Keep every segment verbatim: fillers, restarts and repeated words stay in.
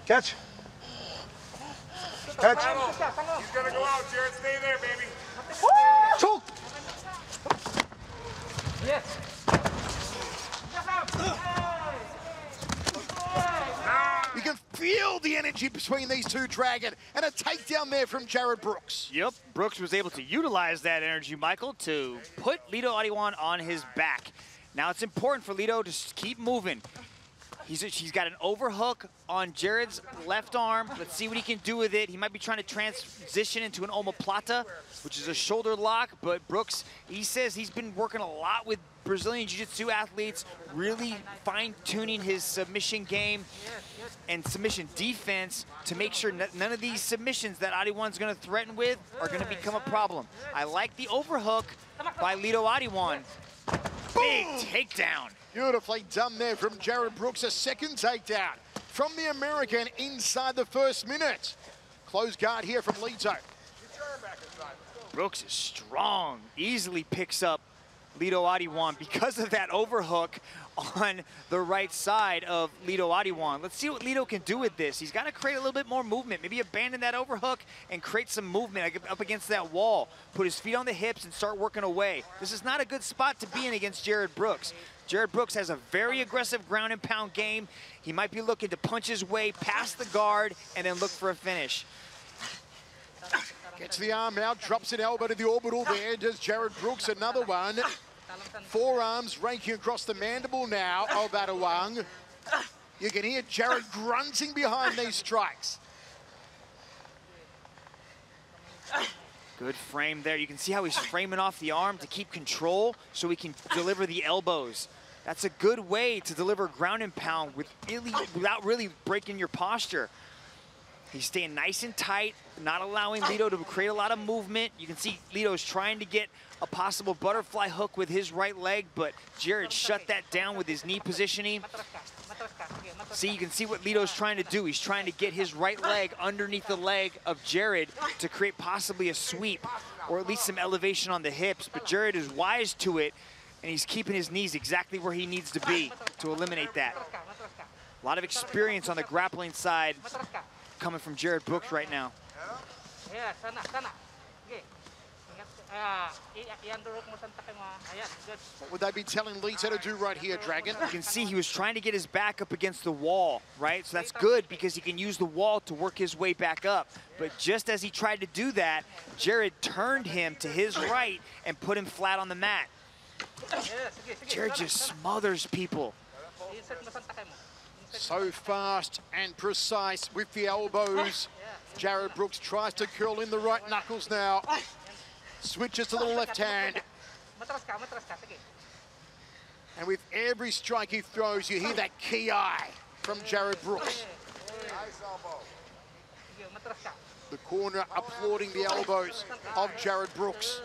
Catch. Catch. He's gonna go out, Jared. Stay there, baby. Choke. Yes. You can feel the energy between these two, Dragon, and a takedown there from Jared Brooks. Yep, Brooks was able to utilize that energy, Michael, to put Lito Adiwang on his back. Now it's important for Lito to keep moving. He's, he's got an overhook on Jared's left arm. Let's see what he can do with it. He might be trying to transition into an omoplata, which is a shoulder lock, but Brooks, he says he's been working a lot with Brazilian Jiu-Jitsu athletes, really fine-tuning his submission game and submission defense to make sure none of these submissions that Adiwang's gonna threaten with are gonna become a problem. I like the overhook by Lito Adiwang. Big takedown. Beautifully done there from Jared Brooks, a second takedown from the American inside the first minute. Close guard here from Lito. Brooks is strong, easily picks up Lito Adiwang because of that overhook on the right side of Lito Adiwang. Let's see what Lito can do with this. He's got to create a little bit more movement, maybe abandon that overhook and create some movement up against that wall. Put his feet on the hips and start working away. This is not a good spot to be in against Jared Brooks. Jared Brooks has a very aggressive ground and pound game. He might be looking to punch his way past the guard and then look for a finish. Gets the arm out, drops an elbow to the orbital there, does Jared Brooks, another one. Forearms raking across the mandible now of Adiwang. You can hear Jared grunting behind these strikes. Good frame there. You can see how he's framing off the arm to keep control so he can deliver the elbows. That's a good way to deliver ground and pound with really, without really breaking your posture. He's staying nice and tight, not allowing Lito to create a lot of movement. You can see Lito's trying to get a possible butterfly hook with his right leg, but Jared shut that down with his knee positioning. See, you can see what Lito's trying to do. He's trying to get his right leg underneath the leg of Jared to create possibly a sweep or at least some elevation on the hips, but Jared is wise to it, and he's keeping his knees exactly where he needs to be to eliminate that. A lot of experience on the grappling side coming from Jared Brooks right now. What would they be telling Lito to do right here, Dragon? You can see he was trying to get his back up against the wall, right? So that's good because he can use the wall to work his way back up. But just as he tried to do that, Jared turned him to his right and put him flat on the mat. Jared just smothers people. So fast and precise with the elbows. Jared Brooks tries to curl in the right knuckles now. Switches to the left hand. And with every strike he throws, you hear that key eye from Jared Brooks. The corner applauding the elbows of Jared Brooks.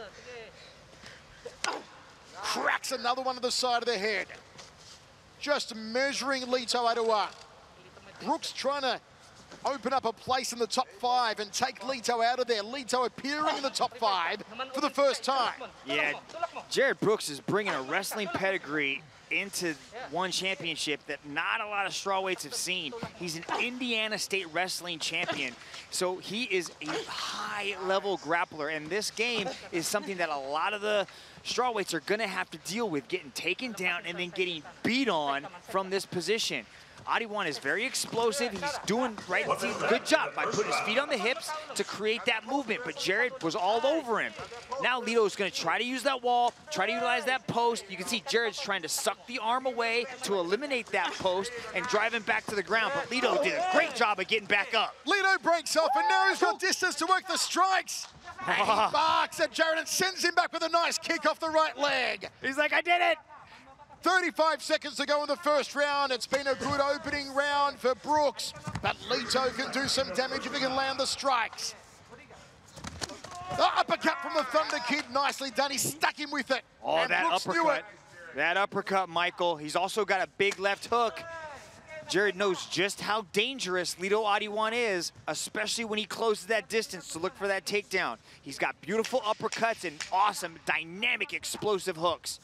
Cracks another one to the side of the head. Just measuring Lito Adiwang. Brooks trying to open up a place in the top five and take Lito out of there. Lito appearing in the top five for the first time. Yeah, Jared Brooks is bringing a wrestling pedigree into one championship that not a lot of strawweights have seen. He's an Indiana State wrestling champion, so he is a high-level grappler, and this game is something that a lot of the strawweights are gonna have to deal with, getting taken down and then getting beat on from this position. Adiwang is very explosive. He's doing right, good job by putting his feet on the hips to create that movement, but Jared was all over him. Now Lito's gonna try to use that wall, try to utilize that post. You can see Jared's trying to suck the arm away to eliminate that post and drive him back to the ground, but Lito did a great job of getting back up. Lito breaks off, and now he's got distance to work the strikes. And he barks at Jared and sends him back with a nice kick off the right leg. He's like, I did it. thirty-five seconds to go in the first round. It's been a good opening round for Brooks, but Lito can do some damage if he can land the strikes. The uppercut from the Thunder Kid, nicely done. He stuck him with it. Oh, and that Brooks knew uppercut. it. That uppercut, Michael. He's also got a big left hook. Jared knows just how dangerous Lito Adiwang is, especially when he closes that distance to look for that takedown. He's got beautiful uppercuts and awesome, dynamic, explosive hooks.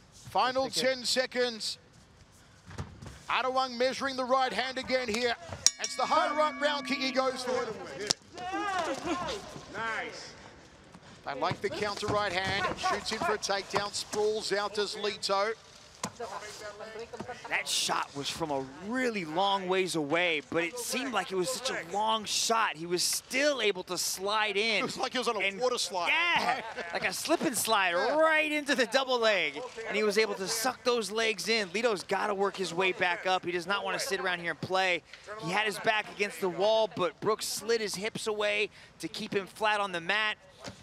Final ten seconds. Adiwang measuring the right hand again here. It's the high right round kick he goes for. Nice. I like the counter right hand. Shoots in for a takedown. Sprawls out as Lito. That shot was from a really long ways away, but it seemed like it was such a long shot. He was still able to slide in. It was like he was on a and, water slide. Yeah, like a slip and slide Yeah. right into the double leg. And he was able to suck those legs in. Lito's got to work his way back up. He does not want to sit around here and play. He had his back against the wall, but Brooks slid his hips away to keep him flat on the mat.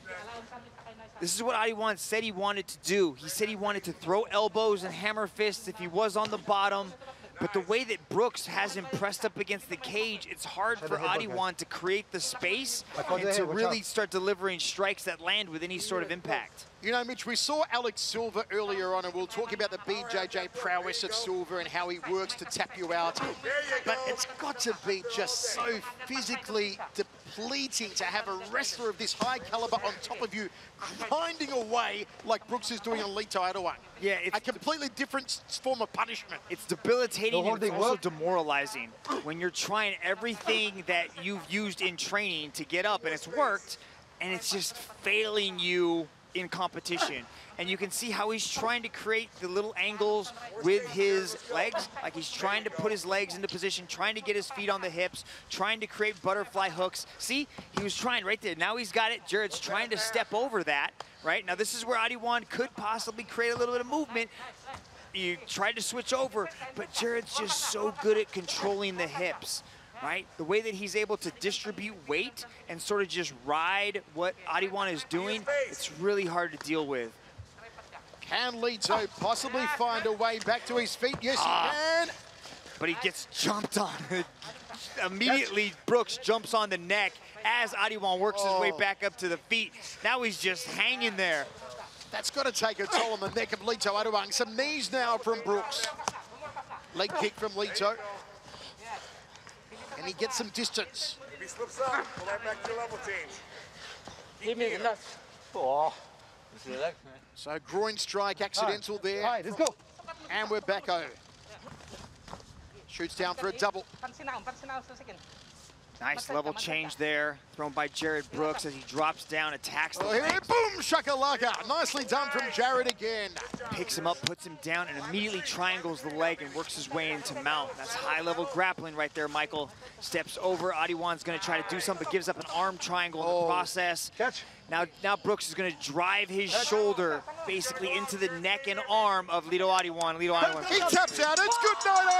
This is what Adiwang said he wanted to do. He said he wanted to throw elbows and hammer fists if he was on the bottom. But the way that Brooks has him pressed up against the cage, it's hard for Adiwang to create the space and to really start delivering strikes that land with any sort of impact. You know, Mitch, we saw Alex Silva earlier on, and we'll talk about the B J J prowess of Silva and how he works to tap you out. But it's got to be just so physically depleting to have a wrestler of this high caliber on top of you, grinding away like Brooks is doing on Lito Adiwang. Yeah, it's a completely different form of punishment. It's debilitating and it's also demoralizing when you're trying everything that you've used in training to get up and it's worked, and it's just failing you in competition. And you can see how he's trying to create the little angles with his legs, like he's trying to put his legs into position, trying to get his feet on the hips, trying to create butterfly hooks. See, he was trying right there. Now he's got it. Jared's trying to step over that, right? Now this is where Adiwang could possibly create a little bit of movement. You tried to switch over, but Jared's just so good at controlling the hips. Right? The way that he's able to distribute weight and sort of just ride what Adiwang is doing, it's really hard to deal with. Can Lito possibly find a way back to his feet? Yes, Ah. he can. But he gets jumped on. Immediately, Brooks jumps on the neck as Adiwang works his way Oh. back up to the feet. Now he's just hanging there. That's got to take a toll on the neck of Lito Adiwang. Some knees now from Brooks. Leg kick from Lito. And he gets some distance. If he slips up, pull right back to your level change. So groin strike accidental there. All right, let's go. And we're back over. Shoots down for a double. Nice level change there, thrown by Jared Brooks as he drops down, attacks the Oh, here, legs, boom, shakalaka. Nicely done from Jared again. picks him up, puts him down, and immediately triangles the leg and works his way into mount. That's high-level grappling right there, Michael. Steps over, Adiwang's gonna try to do something, but gives up an arm triangle in the Oh. process. Catch. Now, now Brooks is gonna drive his shoulder basically into the neck and arm of Lito Adiwang. Lito Adiwang. He taps out. It's good night,